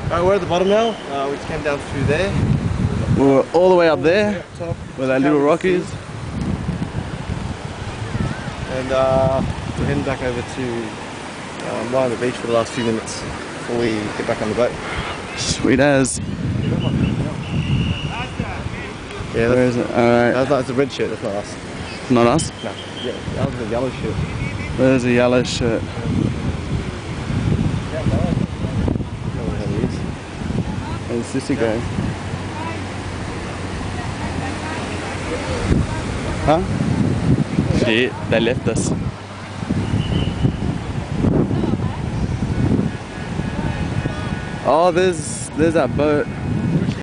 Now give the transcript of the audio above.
Alright, we're at the bottom now. We just came down through there. We're all the way up there Top, with our little rockies. And we're heading back over to lie on the beach for the last few minutes before we get back on the boat. Sweet as. Yeah, Where is it? Alright. That's a red shirt, that's not us. Not us? No, yeah, that was a yellow shirt. There's a yellow shirt. Where's Sissy going? Huh? Shit, they left us. Oh, there's that boat.